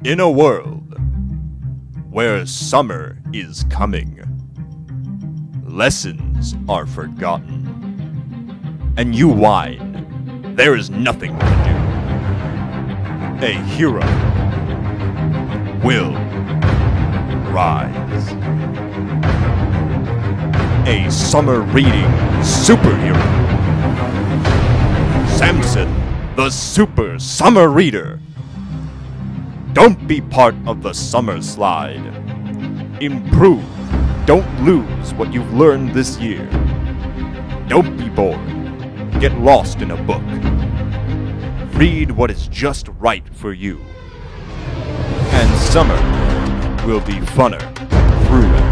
In a world where summer is coming, lessons are forgotten, and you whine, there is nothing to do. A hero will rise. A summer reading superhero. Samson, the Super Summer Reader. Don't be part of the summer slide. Improve. Don't lose what you've learned this year. Don't be bored. Get lost in a book. Read what is just right for you. And summer will be funner through it.